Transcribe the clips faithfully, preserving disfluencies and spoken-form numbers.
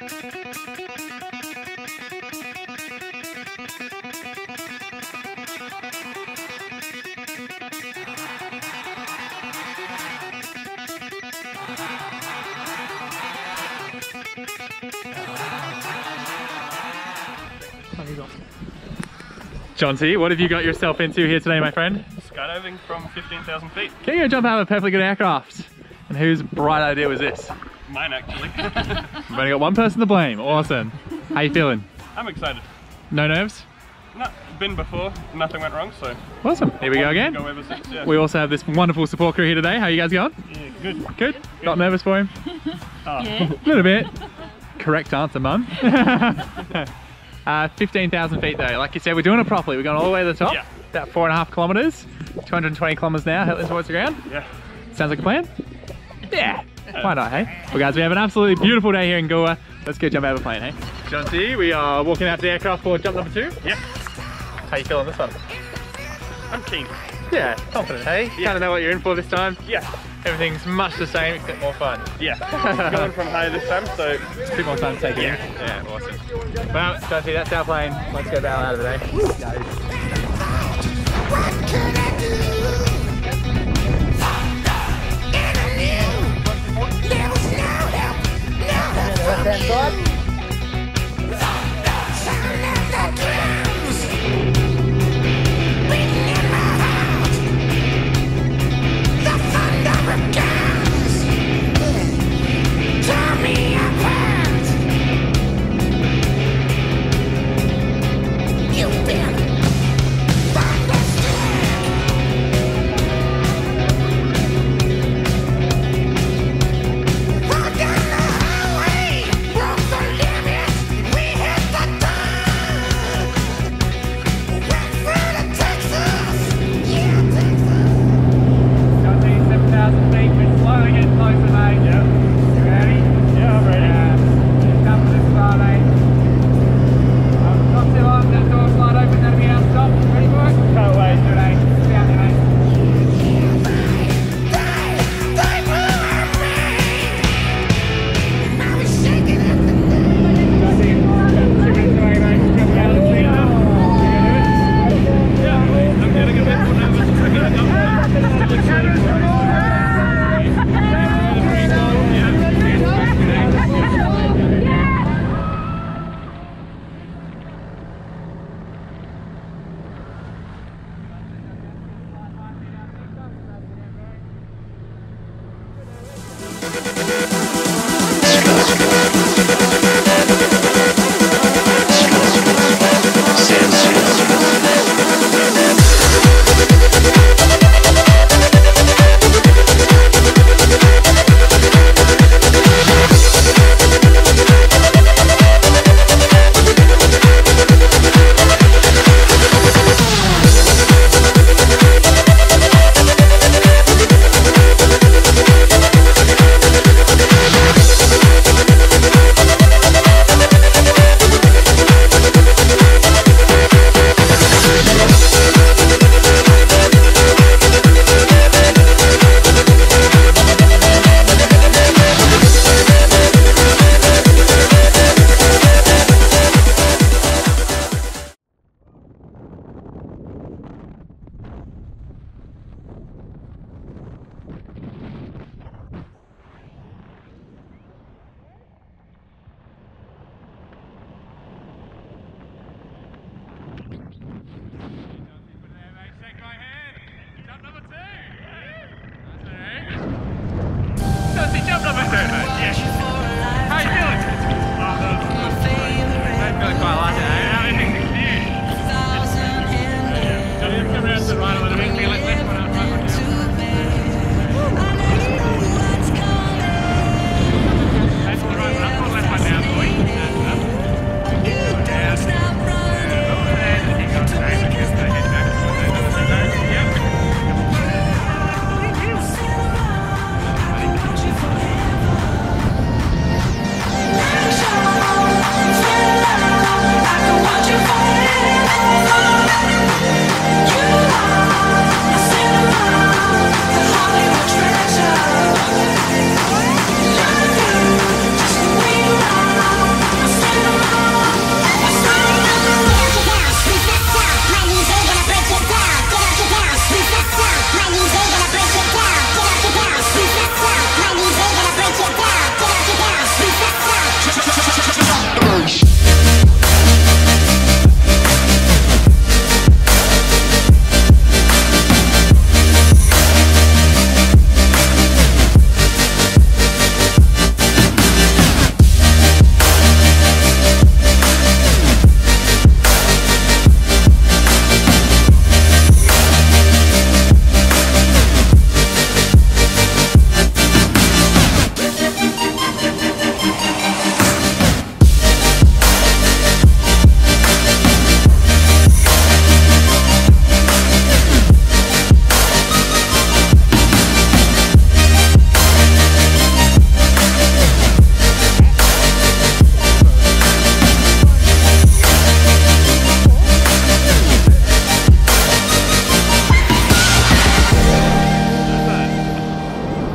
John-T, what have you got yourself into here today, my friend? Skydiving from fifteen thousand feet. Can you jump out of a perfectly good aircraft? And whose bright idea was this? Mine, actually. We've only got one person to blame. Awesome. How you feeling? I'm excited. No nerves? No, been before, nothing went wrong, so... Awesome. Here we go again. Go ever since, yeah. We also have this wonderful support crew here today. How are you guys going? Yeah, good. Good? Good. Not nervous for him? Oh. Yeah. A little bit. Correct answer, mum. uh, fifteen thousand feet though. Like you said, we're doing it properly. We're going all the way to the top. Yeah. About four and a half kilometers. two hundred twenty kilometers now, hurtling towards the ground. Yeah. Sounds like a plan? Yeah. Why not, hey? Well guys, we have an absolutely beautiful day here in Goa. Let's go jump out of a plane, hey? John-T, we are walking out to the aircraft for jump number two. Yeah. How you feeling this one? I'm keen. Yeah, confident, hey? Yeah. Kind of know what you're in for this time. Yeah. Everything's much the same except more fun. Yeah. Going from high this time, so... A bit more time to take it in. Yeah. Yeah, awesome. Well, John-T, that's our plane. Let's get the hell out of the day. What could I do? And I knew there was no help, no help for me. Sound of the drums beating in my heart. The thunder of guns tore me apart. You've been thunderstruck.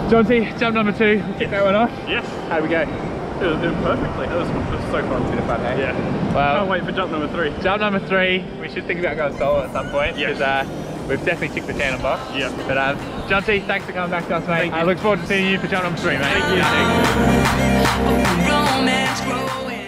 John T, jump number two, we'll kick that one off. Yes. How'd we go? It was, it was perfectly. It was, it was so fun. Bit of fun, eh? Yeah. Well, Can't wait for jump number three. jump number three, we should think about going solo at some point. Yes. Because uh, we've definitely ticked the tandem box. Yeah. But um, John T, thanks for coming back to us, mate. Thank you. I look forward to seeing you for jump number three, mate. Thank you. Thanks. Romance growing.